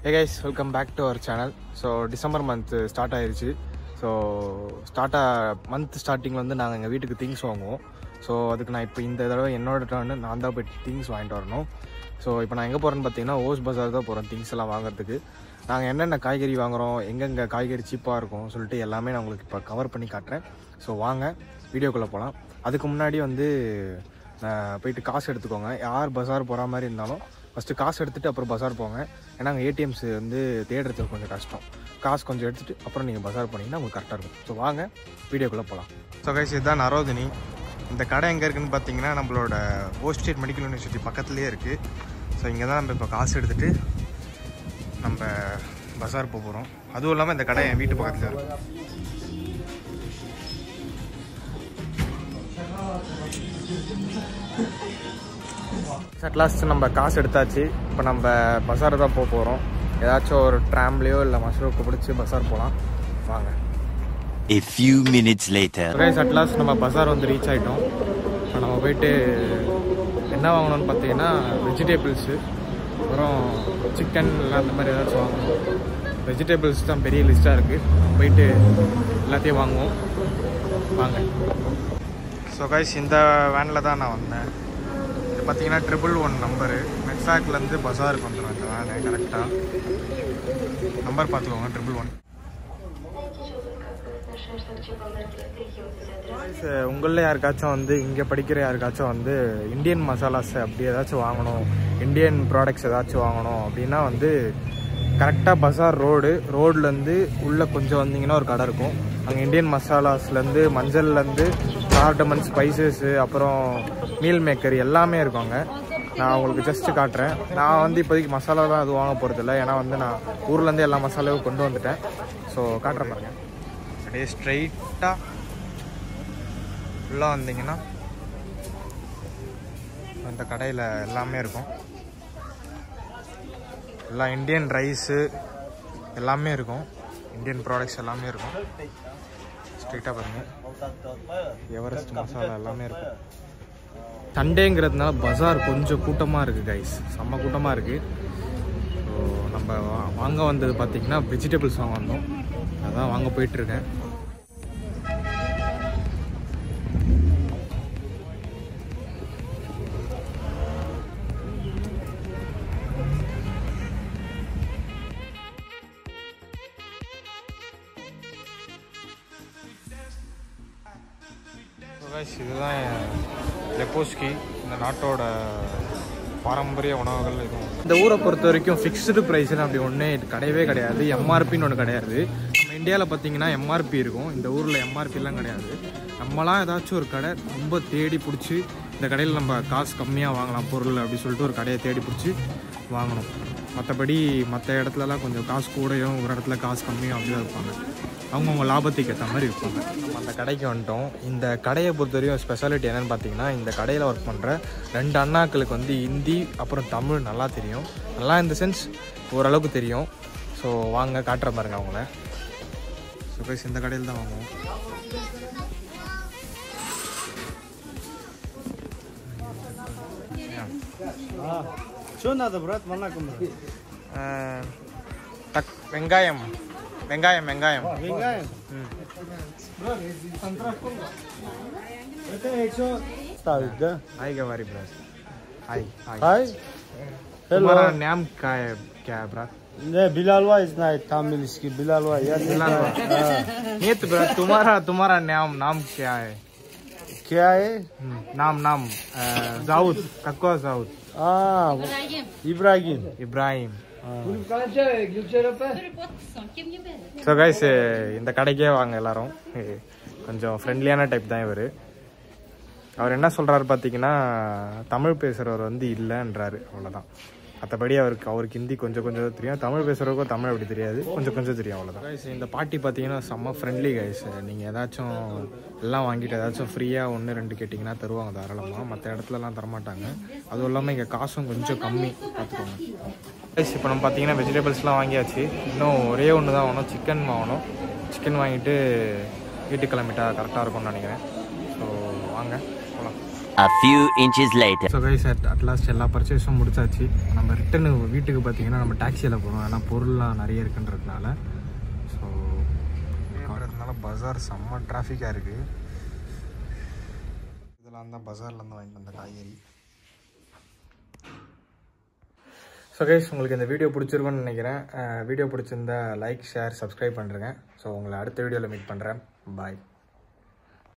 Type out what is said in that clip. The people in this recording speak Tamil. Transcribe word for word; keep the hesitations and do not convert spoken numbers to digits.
Hey guys, welcome back to our channel. So December month start ஆயிருச்சு. So start month starting வந்து நாங்கள் எங்கள் வீட்டுக்கு திங்ஸ் வாங்குவோம். ஸோ அதுக்கு நான் இப்போ இந்த தடவை என்னோட டர்ன் நான் தான் போய் திங்ஸ் வாங்கிட்டு வரணும். ஸோ இப்போ நான் எங்கே போகிறேன்னு பார்த்தீங்கன்னா ஓஷ் பஜார் தான் போகிறோம் திங்ஸ் எல்லாம் வாங்குறதுக்கு. நாங்கள் என்னென்ன காய்கறி வாங்குகிறோம், எங்கெங்கே காய்கறி சீப்பாக இருக்கும் சொல்லிட்டு எல்லாமே நான் உங்களுக்கு இப்போ கவர் பண்ணி காட்டுறேன். ஸோ வாங்க வீடியோக்குள்ளே போகலாம். அதுக்கு முன்னாடி வந்து போயிட்டு காசு எடுத்துக்கோங்க. யார் பஜார் போகிற மாதிரி இருந்தாலும் ஃபஸ்ட்டு காசு எடுத்துகிட்டு அப்புறம் பஜார் போங்க. ஏன்னா அங்கே ஏடிஎம்ஸ் வந்து தேடுறதுக்கு கொஞ்சம் கஷ்டம். காசு கொஞ்சம் எடுத்துகிட்டு அப்புறம் நீங்கள் பஜார் போனீங்கன்னா உங்களுக்கு கரெக்டாக இருக்கும். ஸோ வாங்க வீடியோக்குள்ளே போகலாம். ஸோ கைஸ், இதுதான் நரோதினி. இந்த கடை எங்கே இருக்குதுன்னு பார்த்தீங்கன்னா நம்மளோட ஓஷ் ஸ்டேட் மெடிக்கல் யூனிவர்சிட்டி பக்கத்துலேயே இருக்குது. ஸோ இங்கே தான் நம்ம இப்போ காசு எடுத்துகிட்டு நம்ம பஜார் போக போகிறோம். அதுவும் இல்லாமல் இந்த கடை என் வீட்டு பக்கத்தில் இருக்குது. அட்லாஸ்ட் நம்ம காசு எடுத்தாச்சு. இப்போ நம்ம பஸார் தான் போக போகிறோம். ஏதாச்சும் ஒரு ட்ராம்லேயோ இல்லை மஷ்ரூக்கு பிடிச்சி பஸார் போகலாம். வாங்க. A few minutes later. Guys, at last நம்ம பஸார் வந்து ரீச் ஆகிட்டோம். இப்போ நம்ம போயிட்டு என்ன வாங்கணும்னு பார்த்தீங்கன்னா வெஜிடபிள்ஸு, அப்புறம் சிக்கன் எல்லாம் அந்த மாதிரி ஏதாச்சும் வாங்கணும். வெஜிடபிள்ஸ் தான் பெரிய லிஸ்ட்டாக இருக்குது. போயிட்டு எல்லாத்தையும் வாங்குவோம். வாங்க. ஸோ கைஸ், இந்த வேனில் தான் நான் வந்தேன். இது பார்த்தீங்கன்னா ட்ரிபிள் ஒன் நம்பரு. மெட்ஃபேக்லேருந்து பஸாருக்கு வந்துடும் இந்த வேனு. கரெக்டாக நம்பர் பார்த்துக்கோங்க, ட்ரிபிள் ஒன். உங்களில் யாருக்காச்சும் வந்து இங்கே படிக்கிற யாருக்காச்சும் வந்து இந்தியன் மசாலாஸ் அப்படி ஏதாச்சும் வாங்கணும், இந்தியன் ப்ராடக்ட்ஸ் ஏதாச்சும் வாங்கணும் அப்படின்னா வந்து கரெக்டாக பஸார் ரோடு ரோட்லேருந்து உள்ளே கொஞ்சம் வந்தீங்கன்னா ஒரு கடை இருக்கும். அங்கே இந்தியன் மசாலாஸ்லேருந்து மஞ்சள்லேருந்து கார்டமன் ஸ்பைசஸ்ஸு அப்புறம் மீல் மேக்கர் எல்லாமே இருக்குங்க. நான் உங்களுக்கு ஜஸ்ட்டு காட்டுறேன். நான் வந்து இப்போதைக்கு மசாலா தான் அது வாங்க போகிறதில்ல. ஏன்னா வந்து நான் ஊர்லேருந்து எல்லா மசாலாவும் கொண்டு வந்துட்டேன். ஸோ காட்டுறேன் பாருங்க. அப்படியே ஸ்ட்ரைட்டாக உள்ளே வந்தீங்கன்னா அந்த கடையில் எல்லாமே இருக்கும். எல்லாம் இந்தியன் ரைஸு எல்லாமே இருக்கும். இந்தியன் ப்ராடக்ட்ஸ் எல்லாமே இருக்கும். ஸ்ட்ரைட்டாக பாருங்கள், எவரெஸ்ட் மசாலா எல்லாமே இருக்கும். சண்டேங்கிறதுனால பஸார் கொஞ்சம் கூட்டமாக இருக்குது கைஸ், செம்ம கூட்டமாக இருக்குது. ஸோ நம்ம வாங்க வந்தது பார்த்திங்கன்னா வெஜிடபிள்ஸ் வாங்க வந்தோம். அதான் வாங்க போயிட்டுருக்கேன். இதுதான் லெப்போஸ்கி, இந்த நாட்டோட பாரம்பரிய உணவுகள். இதுவும் இந்த ஊரை பொறுத்த வரைக்கும் ஃபிக்ஸ்டு ப்ரைஸ்னு அப்படி ஒன்றே கிடையவே கிடையாது. எம்ஆர்பின்னு ஒன்று கிடையாது. நம்ம இந்தியாவில் பார்த்தீங்கன்னா எம்ஆர்பி இருக்கும், இந்த ஊரில் எம்ஆர்பிலாம் கிடையாது. நம்மளாம் ஏதாச்சும் ஒரு கடை ரொம்ப தேடி பிடிச்சி இந்த கடையில் நம்ம காசு கம்மியாக வாங்கலாம் பொருள் அப்படின்னு சொல்லிட்டு ஒரு கடையை தேடி பிடிச்சி வாங்கணும். மற்றபடி மற்ற இடத்துலலாம் கொஞ்சம் காசு கூடையும் ஒரு இடத்துல காசு கம்மியும் அப்படி தான் இருப்பாங்க. அவங்கவுங்க லாபத்துக்கு ஏற்ற மாதிரி இருப்பாங்க. நம்ம அந்த கடைக்கு வந்துட்டோம். இந்த கடையை பொறுத்த வரையும் ஸ்பெஷாலிட்டி என்னென்னு பார்த்தீங்கன்னா, இந்த கடையில் ஒர்க் பண்ணுற ரெண்டு அண்ணாக்களுக்கு வந்து ஹிந்தி அப்புறம் தமிழ் நல்லா தெரியும். நல்லா இந்த சென்ஸ் ஓரளவுக்கு தெரியும். ஸோ வாங்க காட்டுற பாருங்க அவங்கள. ஸோ கைஸ், இந்த கடையில் தான் வாங்குவோம். வெங்காயம் வெங்காயம் வெங்காயம் வெங்காயம் हाय गवारी ब्रदर. हाय हाय हेलो. नाम क्या है? क्या है ब्रदर? ये बिलालवा इज नाइट तमिल इसकी बिलालवा यार बिलालवा. ये तो ब्रदर तुम्हारा तुम्हारा नाम नाम क्या है? क्या है नाम नाम जाऊद कक्का जाऊद. हाँ इब्राहिम इब्राहिम. ஸோ கைஸ், இந்த கடைக்கே வாங்க எல்லாரும். கொஞ்சம் ஃப்ரெண்ட்லியான டைப் தான் இவர். அவர் என்ன சொல்கிறாரு பார்த்தீங்கன்னா, தமிழ் பேசுகிறவர் வந்து இல்லைன்றாரு, அவ்வளோதான். மற்றபடி அவருக்கு அவருக்கு ஹிந்தி கொஞ்சம் கொஞ்சம் தெரியும். தமிழ் பேசுகிறவருக்கும் தமிழ் அப்படி தெரியாது, கொஞ்சம் கொஞ்சம் தெரியும், அவ்வளோதான். கைஸ், இந்த பாட்டி பார்த்தீங்கன்னா செம்ம ஃப்ரெண்ட்லி கைஸ். நீங்கள் ஏதாச்சும் எல்லாம் வாங்கிட்டு ஏதாச்சும் ஃப்ரீயாக ஒன்று ரெண்டு கேட்டிங்கன்னா தருவாங்க தாராளமாக. மற்ற இடத்துலலாம் தரமாட்டாங்க. அதுவும் இல்லாமல் இங்கே காசும் கொஞ்சம் கம்மி, பார்த்துக்கோங்க கைஸ். இப்போ நம்ம பார்த்தீங்கன்னா வெஜிடபிள்ஸ்லாம் வாங்கியாச்சு. இன்னும் ஒரே ஒன்று தான் வாங்கணும், சிக்கன் வாங்கணும். சிக்கன் வாங்கிட்டு வீட்டுக்கு கிளம்பிட்டா கரெக்டாக இருக்கும்னு நினைக்கிறேன். ஸோ வாங்க போகலாம். A few inches later. So guys at at last எல்லா பர்ச்சேஸும் முடிச்சாச்சு. நம்ம ரிட்டர்னு வீட்டுக்கு பார்த்தீங்கன்னா நம்ம டாக்ஸியில் போகிறோம். ஆனால் பொருள்லாம் நிறைய இருக்குன்றதுனால ஸோ வரதுனால பஜார் செம்ம டிராஃபிக்காக இருக்குது. இதெல்லாம் தான் பஜார்லேருந்து வாங்கிட்டு வந்த காய்கறி. ஸோ கைஸ் உங்களுக்கு இந்த வீடியோ பிடிச்சிருக்குன்னு நினைக்கிறேன். வீடியோ பிடிச்சிருந்தா லைக் ஷேர் சப்ஸ்கிரைப் பண்ணுறேங்க. ஸோ உங்களை அடுத்த வீடியோவில் மீட் பண்ணுறேன். பாய்.